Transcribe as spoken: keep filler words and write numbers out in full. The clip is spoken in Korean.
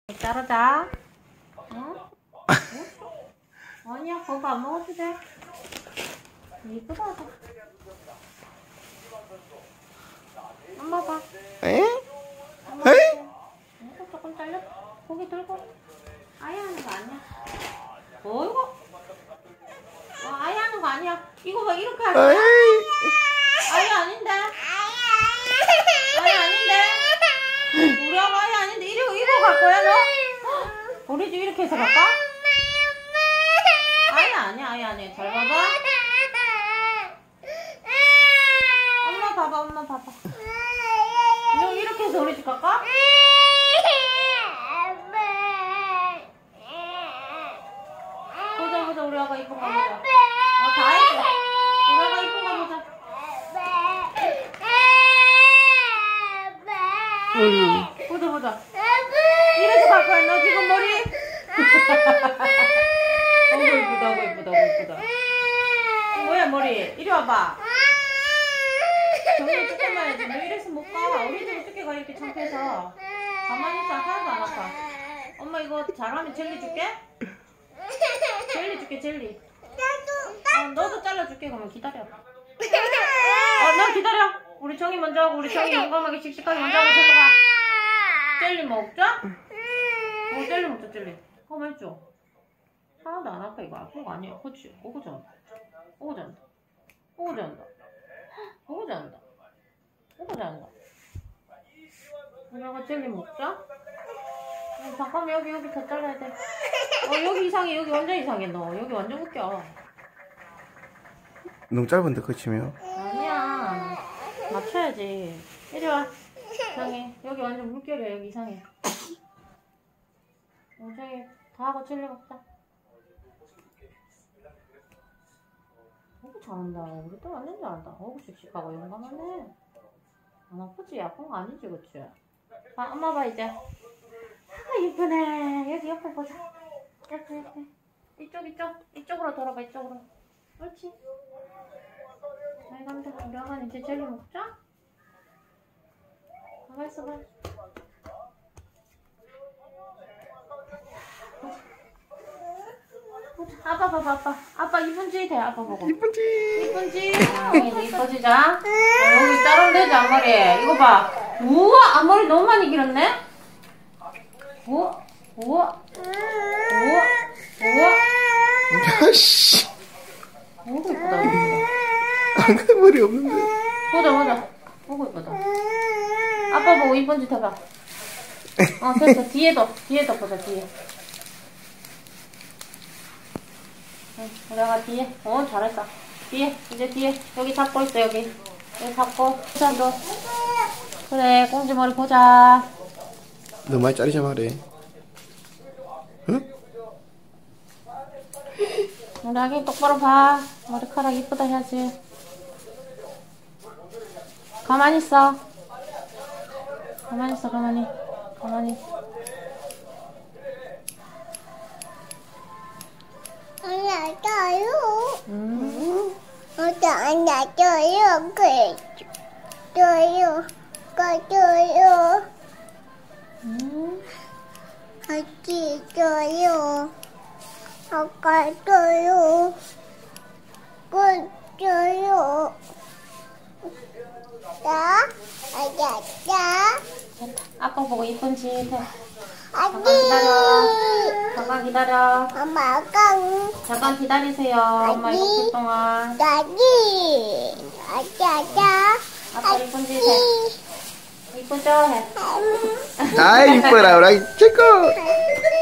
따라자. 어? 어? 아니야, 거기 안 먹어도 돼. 이쁘다. 엄마 봐. 에? 엄마 에이? 봐. 조금 잘려. 고기 들고. 아예 하는 거 아니야. 어이구. 어, 아예 하는 거 아니야. 이거 봐, 이렇게 하는 거야. 아예 아닌데. 아예 아닌데. 우리 아가 아예 아닌데. 이거, 이거 갈 거야, 너? 우리 집 이렇게 해서 갈까? 아예 아니야, 아예 아니야. 잘 봐봐. 엄마 봐봐, 엄마 봐봐. 너 이렇게 해서 우리 집 갈까? 보자, 보자. 우리 아가 이쁜 거 보자. 어, 다 했어. 우리 아가 이쁜 거 보자. 어휴. 보자, 보자. 이래서 갈 거야, 너 지금 머리? 어구, 이쁘다, 어구, 이쁘다, 어구, 이쁘다. 뭐야, 머리? 이리 와봐. 정리 조금만 해야지. 너 이래서 못 가. 우리 집 어떻게 가, 이렇게 창피해서. 가만히 있어. 하나도 안 아파. 엄마 이거 잘하면 젤리 줄게? 젤리 줄게, 젤리. 어, 너도 잘라줄게. 그러면 기다려. 어, 너 기다려. 우리 정이 먼저 하고, 우리 정이 용감하게 씩씩하게 먼저 하고, 절로 가. 젤리 먹자? 어, 젤리 먹자, 젤리. 한번 해줘. 하나도 안 아파, 이거. 아픈 거 아니야. 그치? 오고 잘한다. 오고 잘한다. 오고 잘한다. 오고 잘한다. 오고 잘한다. 우리가 젤리 먹자? 어, 잠깐만, 여기, 여기 더 잘라야 돼. 어, 여기 이상해. 여기 완전 이상해, 너. 여기 완전 웃겨. 너무 짧은데 그치면? 아니야. 맞춰야지. 이리 와. 이상해. 여기 완전 물결이야. 여기 이상해. 어, 저기 다 하고 젤리 먹자. 어구 잘한다. 우리 또 완전 잘한다. 어구 씩씩하고 용감하네. 안 아프지? 아픈 거 아니지, 그치? 아, 엄마 봐 이제. 아, 이쁘네. 여기 옆에 보자. 옆에 옆에. 이쪽 이쪽. 이쪽으로 돌아봐. 이쪽으로. 그렇지. 잘 간다. 우리 아가는 이제 젤리 먹자. 가만 있어봐. 아빠 봐봐, 아빠. 아빠 이쁜지 돼, 아빠 보고. 이쁜지. 이쁜지. 이제 이뻐지자. 여기 자르면 되지, 앞머리. 이거 봐. 우와, 앞머리 너무 많이 길었네? 우와, 우와, 우와, 우와. 야씨. 오구 이쁘다, 이쁘다. 안 머리 없는데. 보자, 보자. 오구 이쁘다. 아빠 보고 이쁜 짓 해봐. 어, 됐어. 뒤에도, 뒤에도 보자, 뒤에. 응, 우리가 뒤에. 어, 잘했어. 뒤에, 이제 뒤에. 여기 잡고 있어, 여기. 여기 잡고. 자, 너. 그래, 꽁지머리 보자. 너 많이 자르자 말해. 응? 우리 아기 똑바로 봐. 머리카락 이쁘다 해야지. 가만히 있어. 가만히 있어, 가만히. 가만히. 안아줘요. 음. 어디 안아줘요. 그래줘요. 가줘요. 음. 같이 줘요. 아까줘요. 그줘요. 자, 아자자. 아빠 보고 이쁜 짓 해. 잠깐 아기. 기다려. 잠깐 기다려. 엄마가 잠깐 기다리세요. 엄마 아기. 이렇게 동안. 아기. 아자자. 아빠 이쁜 짓 해. 이쁘죠? 해. 아 이뻐라 우리 아기 최고.